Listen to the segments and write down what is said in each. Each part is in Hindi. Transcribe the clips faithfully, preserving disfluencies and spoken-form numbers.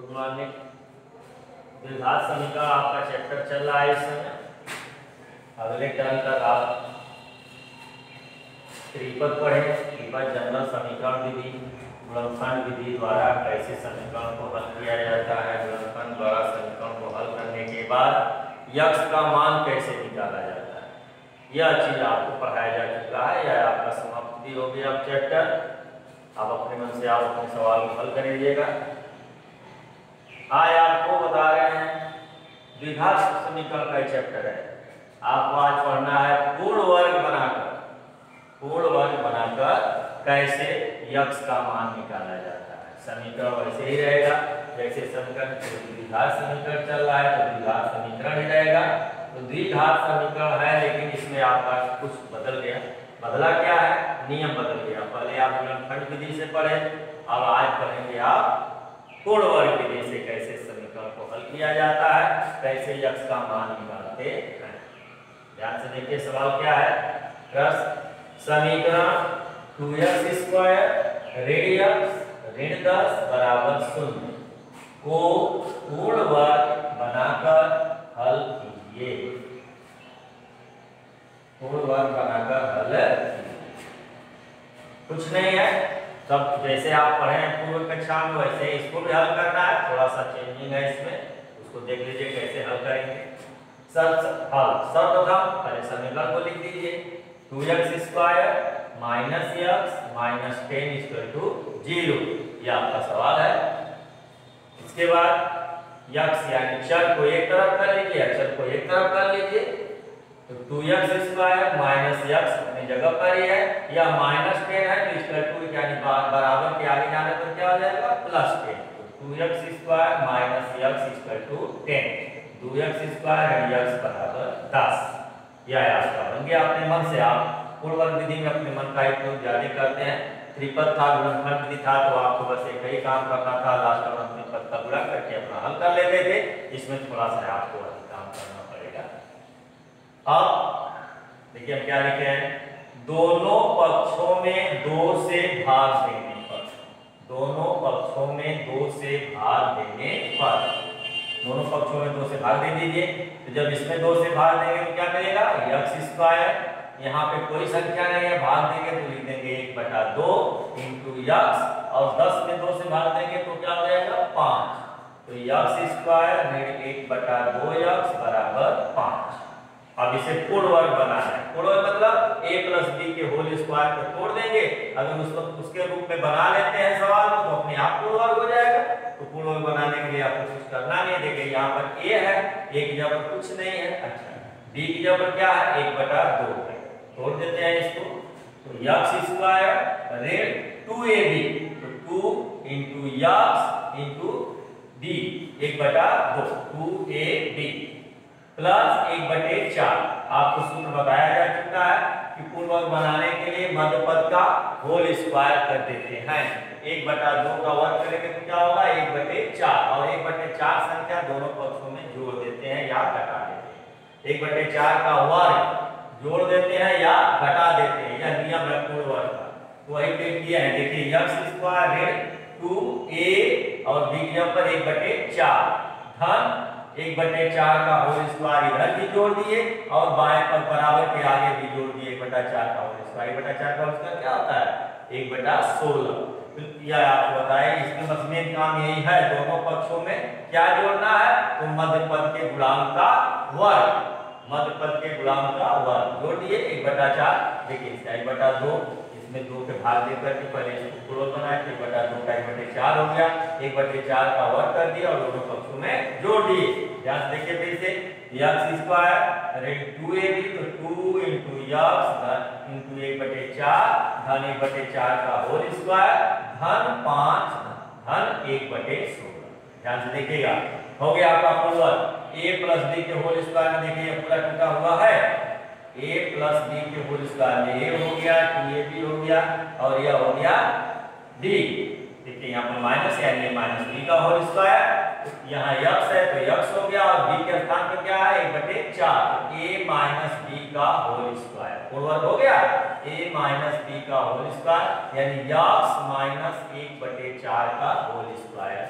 Good morning. द्विघात समीकरण आपका चैप्टर चल रहा है इस समय। अगले टर्म तक आप त्रिपद पढ़े। त्रिपद जनरल समीकरण विधि, गुणनखंड विधि द्वारा कैसे समीकरण को हल किया जाता है, गुणनखंड द्वारा समीकरण को हल करने के बाद यक्स का मान कैसे निकाला जाता है, यह चीज आपको पढ़ाया जा चुका है। यह आपका समाप्ति हो गया अब चैप्टर। आप अपने मन से आप अपने सवाल को हल कर लीजिएगा। आज आपको बता रहे हैं द्विघात समीकरण का चैप्टर है। आपको आज पढ़ना है पूर्ण वर्ग बनाकर, पूर्ण वर्ग बनाकर कैसे यक्स का मान निकाला जाता है। समीकरण वैसे ही रहेगा जैसे समीकरण द्विघात समीकरण चल रहा है तो द्विघात समीकरण ही रहेगा। तो द्विघात समीकरण है लेकिन इसमें आपका कुछ बदल गया। बदला क्या है? नियम बदल गया। पहले आप गुणनखंड विधि से पढ़े, अब आज पढ़ेंगे आप पूर्ण वर्ग विधि से कैसे समीकरण को हल किया जाता है, कैसे यक्स का मान निकालते हैं। ध्यान से देखिए सवाल क्या है। प्रश्न समीकरण टू एक्स स्क्वायर ऋण एक्स ऋण दस बराबर शून्य को पूर्ण वर्ग बनाकर हल कीजिए। पूर्ण वर्ग बनाकर हल कुछ नहीं है, सब जैसे आप पढ़े हैं पूर्व कक्षा में वैसे इसको भी हल करना है। थोड़ा सा चेंजिंग है इसमें, उसको देख लीजिए कैसे हल करेंगे। सब हल सर्वप्रथम पहले समीकरण को लिख दीजिए। Two X square minus X minus ten equal to zero, ये आपका सवाल है। इसके बाद यक्स यानी चर को एक तरफ कर लीजिए, अचर को एक तरफ कर लीजिए। तो two X square minus X अपनी जगह पर ही है, या माइनस टेन है तो इसका टू यानी बराबर के आगे जाने पर क्या हो जाएगा प्लस टेन। तो two X square minus X equal to ten, two X square X बराबर दस। यह आपका बन गया। अपने मन से आप पूर्ण वर्ग विधि में अपने मन का उपयोग ज्यादा करते हैं। त्रिपद था, गुणनखंड विधि था तो आपको बस एक ही काम करना था, लास्ट में अपने पद का गुणा करके अपना हल कर लेते थे। इसमें थोड़ा सा आपको काम करना पड़ेगा। अब देखिए हम क्या लिखे हैं, दोनों पक्षों में दो से भाग देने पर, दोनों पक्षों में दो से भाग देने पर, दोनों पक्षों में दो से भाग दे दीजिए। तो जब इसमें दो से भाग देंगे तो क्या मिलेगा एक्स स्क्वायर, यहाँ पे कोई संख्या नहीं है, भाग देंगे तो लिख देंगे एक बटा दो इंटू एक्स, और दस में दो से भाग देंगे तो क्या हो जाएगा पांच। तो एक्स स्क्वायर ऋण एक बटा दो एक्स बराबर पांच। अब इसे पूर्ण वर्ग बनाना है। पूर्ण वर्ग मतलब a प्लस बी के होल स्क्वायर को तोड़ देंगे। अगर उसको उसके रूप में बना लेते हैं सवाल को तो अपने आप पूर्ण वर्ग हो जाएगा। तो पूर्ण वर्ग बनाने के लिए आपको कुछ करना नहीं है। देखिए यहाँ पर a है, a की जगह पर कुछ नहीं है, अच्छा b की जगह पर क्या है एक बटा दो है, तोड़ देते हैं इसको। तो एक्स स्क्वायर ऋण टू ए बी, तो two into x into B एक बटा दो, टू ए बी प्लस एक बटे चार। आपको सूत्र बताया जा चुका है कि पूर्ण वर्ग बनाने के लिए मध्य पद का होल स्क्वायर कर देते हैं। एक बटा दो का वर्ग करेंगे तो क्या होगा एक बटे चार, और एक बटे चार संख्या दोनों पक्षों में जोड़ देते हैं या घटा देते हैं। एक बटे चार का वर्ग जोड़ देते हैं या घटा देते हैं, यह नियम है पूर्ण वर्ग का। तो वही पे किया है। देखिए एक्स स्क्वायर ऋण टू ए और बी की पर एक बटे चार धन एक बटे चार का होल स्क्वायर इधर भी जोड़ दिए और बाएं पर बराबर के आगे भी जोड़ दिए एक बटा चार का होल स्क्वायर। एक बटा चार का होल स्क्वायर क्या होता है एक बटा सोलह। यह आपको बताया इसमें बस मेन काम यही है, दोनों पक्षों में क्या जोड़ना है तो मध्य पद के गुणांक का वर्ग, मध्य पद के गुणांक का वर्ग जोड़ दिए एक बटा चार। देखिए इसका एक बटा दो, इसमें दो के भाग देकर के पहले इसको पूर्ण बनाया, एक बटा दो का एक बटे चार हो गया, एक बटे चार का वर्ग कर दिया और दोनों पक्षों में जोड़ दिए। ध्यान से देखिए फिर से एक्स स्क्वायर ऋण टू ए बी, तो टू इंटू एक्स इंटू एक बटे चार धन एक बटे चार का होल स्क्वायर धन पांच धन एक बटे सोलह। ध्यान से देखिएगा हो गया आपका पूर्ण वर्ग। ए प्लस बी के होल स्क्वायर में देखिए पूरा टूटा हुआ है, a प्लस बी के होल स्क्वायर में a हो गया, टू ए बी हो गया और यह हो गया d। देखिए यहाँ पर माइनस यानी माइनस बी का होल स्क्वायर, यहाँ x है तो x हो गया और b के स्थान पर क्या है एक बटे चार, a माइनस बी का होल स्क्वायर पूर्ण वर्ग हो गया। a माइनस बी का होल स्क्वायर यानी x माइनस एक बटे चार का होल स्क्वायर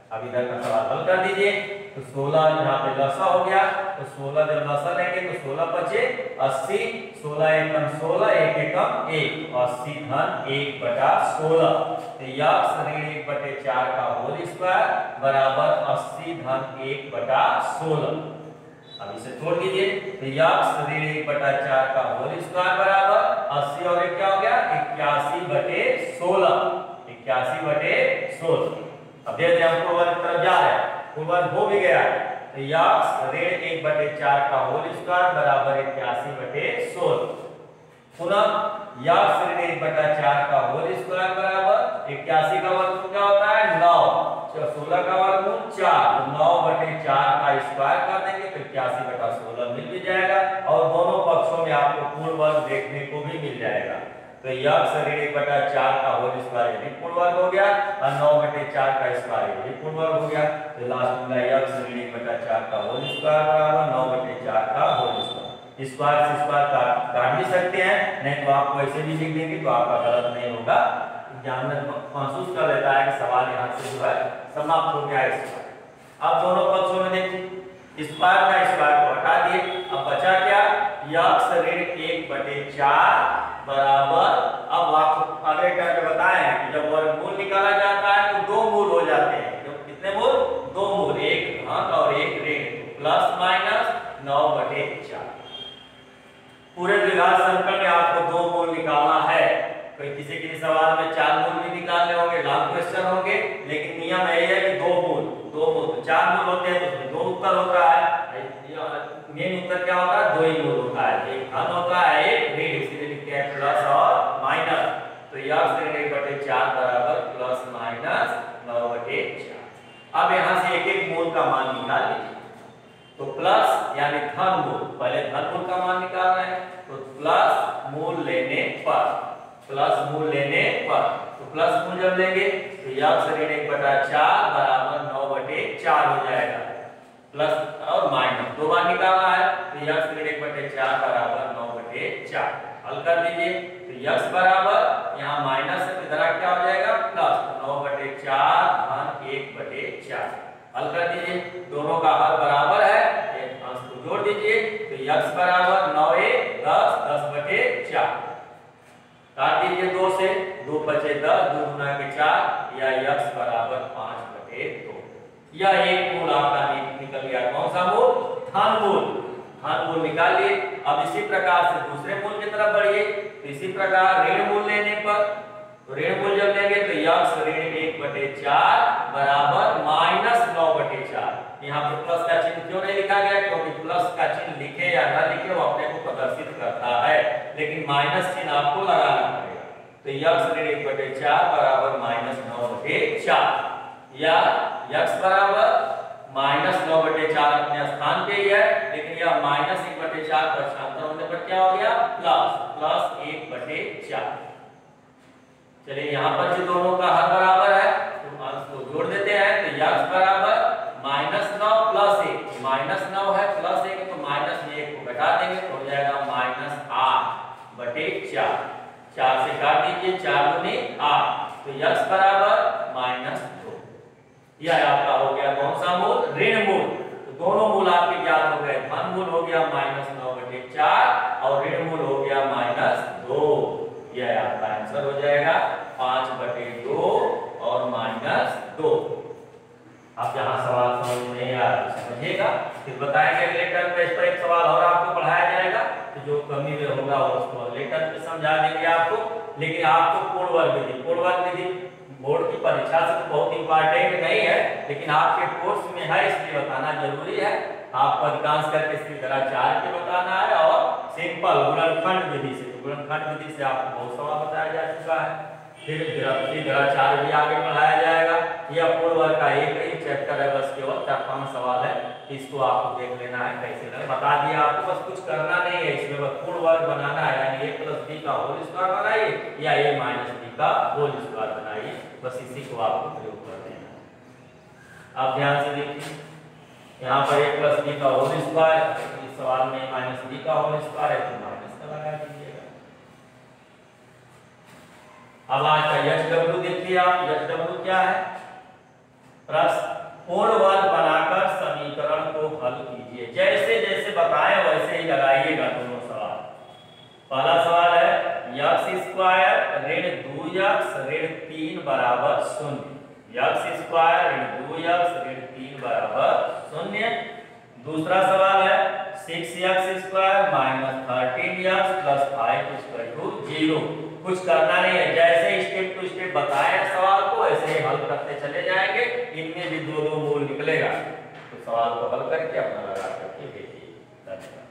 अब इधर का सवाल हल कर दीजिए। तो सोलह यहाँ पे लसा हो गया, तो सोलह जब लसा लेंगे तो सोलह बचे अस्सी, सोलह एकम सोलह, एक एकम एक, अस्सी धन एक बटा सोलह। तो यक्स ऋण एक बटे चार का होल स्क्वायर बराबर अस्सी धन एक बटा सोलह। अब इसे छोड़ दीजिए। तो यक्स ऋण एक बटा चार का होल स्क्वायर बराबर अस्सी और एक क्या हो गया इक्यासी बटे सोलह, इक्यासी बटे सोलह। अब देखते हैं हम पूर्ववर्ग की तरफ जा रहे हैं, पूर्ववर्ग हो भी गया। तो यक्स ऋण एक बटे चार का होल स्क्वायर बराबर इक्यासी बटे सोलह। पुनः यक्स ऋण एक बटा चार का होल स्क्वायर बराबर इक्यासी का वर्गमूल क्या होता है नौ, सोलह का वर्गमूल चार, तो नौ बटे चार का स्क्वायर कर देंगे तो इक्यासी बटा सोलह मिल भी जाएगा। और दोनों पक्षों में आपको पूर्ण वर्ग देखने को भी मिल जाएगा। तो यक्स ऋण एक बटा चार का होल स्क्वायर ये भी पूर्ण वर्ग हो गया और नौ बटे चार का स्क्वायर ये भी पूर्ण वर्ग हो गया। तो लास्ट में यक्स ऋण एक बटा चार का होल स्क्वायर बराबर नौ बटे चार का होल स्क्वायर। स्क्वायर से स्क्वायर काट काट भी सकते हैं, नहीं तो आपको ऐसे भी लिख देंगे तो आपका गलत नहीं होगा। एग्जामिनर महसूस कर लेता है कि सवाल यहाँ से जो है समाप्त हो गया है। अब दोनों पक्षों में देखिए स्क्वायर का स्क्वायर को हटा दिए, अब बचा क्या यक्स ऋण एक बटे चार बराबर, अब आपको अगले टर्म में बताएं कि जब वर्गमूल निकाला जाता है तो दो मूल हो जाते हैं। तो कितने मूल दो मूल, एक धन और एक ऋण, प्लस माइनस नौ बटे चार। पूरे द्विघात सर्कल में आपको दो मूल निकालना है। कोई किसी किसी सवाल में चार मूल भी निकालने होंगे, लॉन्ग क्वेश्चन होंगे, लेकिन नियम यही है कि दो मूल दो मूल तो चार मूल होते हैं तो उसमें दो उत्तर होता है। मेन उत्तर क्या होता है दो ही मूल होता है, एक धन होता है एक ऋण, इसीलिए लिखते हैं प्लस और माइनस। तो यक्स ऋण एक बटे चार बराबर प्लस माइनस नौ बटे चार। अब यहाँ से एक एक मूल का मान निकाल लीजिए। तो प्लस यानी धन मूल, पहले धन मूल का मान निकालना है तो प्लस मूल लेने पर, प्लस मूल लेने पर तो प्लस मूल जब लेंगे तो यक्स ऋण एक बटा चार बराबर नौ बटे चार हो जाएगा, प्लस और माइनस दो बार निकालना है तो यक्स ऋण एक बटे चार बराबर नौ बटे चार। हल कर दीजिए तो यक्स बराबर यहाँ माइनस है तो इधर क्या हो जाएगा प्लस, नौ बटे चार धन एक बटे चार। हल कर दीजिए, दोनों का हल बराबर है, एक अंश को जोड़ दीजिए तो यक्स बराबर नौ एक दस, दस बटे चार। काट दीजिए दो से, दो बचे दस, दो गुना के चार, या यक्स बराबर पांच बटे दो। यह एक मूल आपका निकल गया। कौन सा मूल धन मूल, धन मूल निकाल लिए। अब इसी प्रकार से दूसरे मूल की तरफ बढ़िए। तो इसी प्रकार ऋण मूल लेने पर, तो ऋण मूल जब लेंगे तो यक्स ऋण एक बटे चार बराबर माइनस नौ बटे चार। यहाँ पे प्लस का चिन्ह क्यों नहीं लिखा गया, क्योंकि प्लस का चिन्ह लिखे या ना लिखे वो अपने को प्रदर्शित करता है, लेकिन माइनस चिन्ह आपको लगाना पड़ेगा। तो यक्स ऋण एक बटे चार बराबर माइनस नौ बटे चार, या यक्स बराबर माइनस नौ बटे चार अपने स्थान पे ही है, लेकिन यह माइनस एक बटे चार पक्षांतर होने पर क्या हो गया प्लस, प्लस एक बटे चार। चलिए यहाँ पर जो दोनों का हर बराबर है तो अंश को जोड़ देते हैं। तो यक्स बराबर माइनस नौ प्लस एक, माइनस नौ है प्लस एक तो माइनस में एक को घटा देंगे तो हो जाएगा माइनस आठ बटे चार। चार से काट दीजिए, चार दूनी आठ, तो यक्स बराबर माइनस दो। यह आपका हो गया कौन सा मूल ऋण मूल। तो दोनों मूल आपके ज्ञात हो गए, धन मूल हो गया माइनस नौ बटे चार और ऋण मूल हो गया माइनस दो। यह आपका आंसर हो जाएगा पांच बटे दो और माइनस दो। आप जहां सवाल समझ में नहीं आ रहा समझिएगा, फिर बताएंगे अगले टर्म में। इस पर एक सवाल और आपको पढ़ाया जाएगा, तो जो कमी में होगा वो उसको अगले टर्म में समझा देंगे आपको। लेकिन आपको पूर्ण वर्ग विधि, पूर्ण वर्ग विधि बोर्ड की परीक्षा से तो बहुत इंपॉर्टेंट नहीं है, लेकिन आपके कोर्स में है इसलिए बताना जरूरी है। आपको अधिकांश करके सिद्धाचार्य के बताना है और सिंपल गुणनखंड विधि से, गुणनखंड विधि से आपको बहुत सवाल बताया जा चुका है। फिर सिद्धाचार्य भी आगे पढ़ाया जाएगा। यह पूर्ण वर्ग का एक ही चैप्टर है, बस केवल चार पांच सवाल है, इसको आपको देख लेना है कैसे है। बता दिया आपको, बस कुछ करना नहीं है इसमें, बस पूर्ण वर्ग बनाना है, यानी ए प्लस बी का होल स्क्वायर बनाइए या ए माइनस बी का होल स्क्वायर बनाइए, बस इसी को आपको प्रयोग कर देना है। आप ध्यान से देखिए, यहाँ पर ए प्लस बी का होल स्क्वायर, इस सवाल में माइनस बी का होल स्क्वायर है तो माइनस का लगा दीजिएगा। अब आज का एच डब्ल्यू देखिए आप, एच डब्ल्यू क्या है प्रश्न पूर्ण वर्ग बनाकर समीकरण को हल कीजिए। जैसे जैसे बताए वैसे ही लगाइएगा दोनों सवाल। पहला सवाल है यक्स स्क्वायर ऋण दो यक्स ऋण तीन बराबर शून्य। यक्स स्क्वायर ऋण दो यक्स ऋण तीन बराबर शून्य। दूसरा सवाल है six x square minus thirteen x plus five equal to zero. कुछ करना नहीं है, जैसे स्टेप टू स्टेप बताया सवाल को ऐसे ही हल करते चले जाएंगे। इनमें भी दो दो मूल निकलेगा, तो सवाल को हल करके अपना लगा करके भेजिए। धन्यवाद।